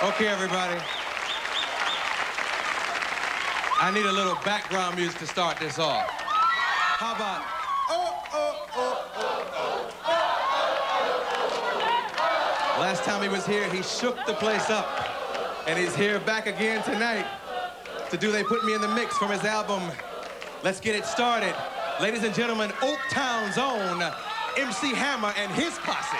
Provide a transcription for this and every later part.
Okay, everybody. I need a little background music to start this off. How about... Last time he was here, he shook the place up. And he's here back again tonight to do They Put Me in the Mix from his album, Let's Get It Started. Ladies and gentlemen, Oaktown's own MC Hammer and his posse.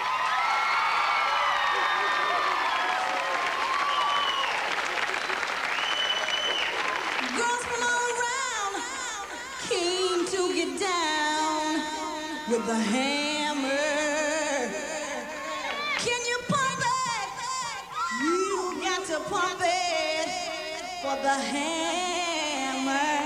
Girls from all around came to get down with the hammer. Can you pump it? You got to pump it for the hammer.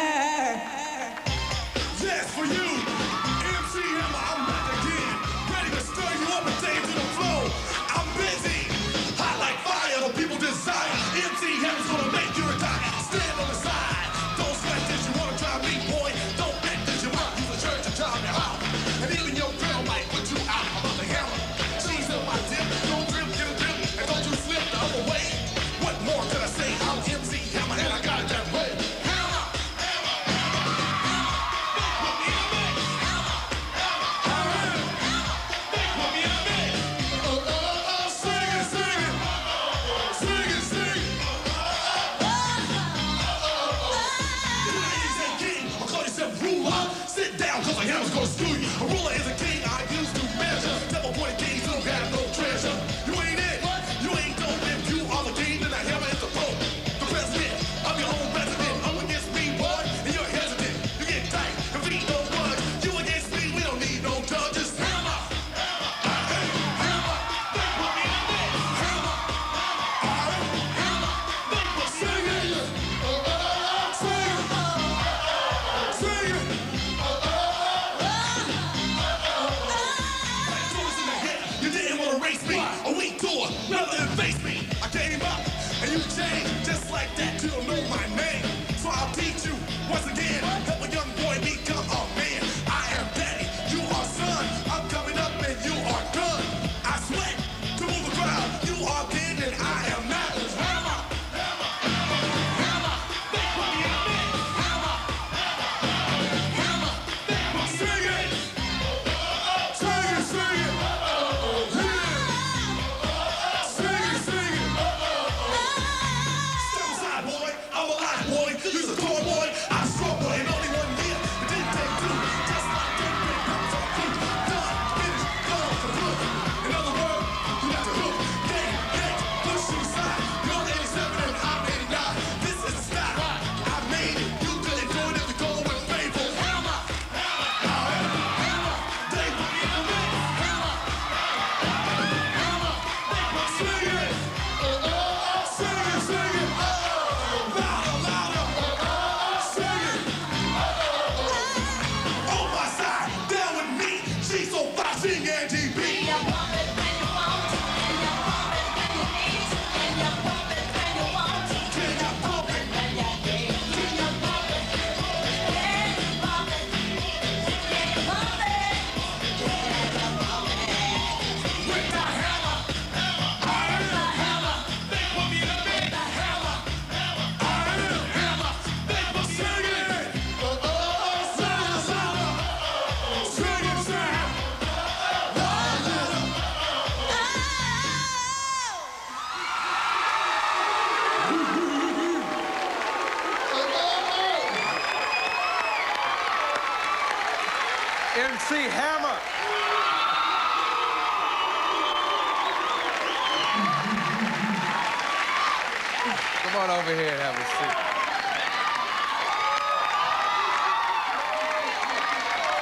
Yes, for you, MC Hammer, I'm back again, ready to stir you up and take it to the floor. I'm busy, hot like fire, the people desire. MC Hammer's gonna make you retire. Stand on the side, don't sweat this, you wanna try me, boy. Don't act this, you want use the church to drive me out. And even your girl might put you out about the hammer. She's in my dip, don't drip, get a drip, and don't you slip the other way. What more can I say? I'm MC Hammer and I got it that way. Sit down, cause the hammer's gonna screw you. A ruler is a king I used to measure. Double-pointed kings don't have no treasure. You ain't it, you ain't dope. If you are the king, then the hammer is the pope. The president of your own president. I'm against me, boy, and you're hesitant. You get tight, and feet no budge. You against me, we don't need no judges. Hammer! Hammer! They put me in the mix. Hammer! Hammer! They put me in the mix. Sing it! A weak tour, rather than face me. I came up and you changed just like that. You don't know my name, so I'll teach you once again. Help a young boy become a man. I am daddy, you are son. I'm coming up and you are done. I sweat to move the crowd. You are king and I am not. Hammer, hammer, they put me in the mix. Hammer, hammer, they put me in the mix. Sing it, sing it, sing it. You's a tall boy, I'm a strong boy, and only 1 year. It didn't take two, just like that big comes on fruit. Done, finished, gone for good. In other words, you got to hook, gang, push you aside. You're 87 and I'm 89. This is the style I made it. You couldn't do it if you go with faithful. Hammer, hammer, they put me in the mix. Hammer, hammer, they put me in the mix. Sing it, sing it. Louder, louder. She's so fine, sing Angie B. And you pump it when you want, and you pump it when you need, and you pump it when you want. Can you pump it when you need? Can you pump it? Can you pump it? Can you pump it? Can you pump it? With the hammer, I am the hammer. They put me in the mix. The hammer, I am the hammer. They put me in the mix. Sing it, sing it. MC Hammer. Come on over here and have a seat.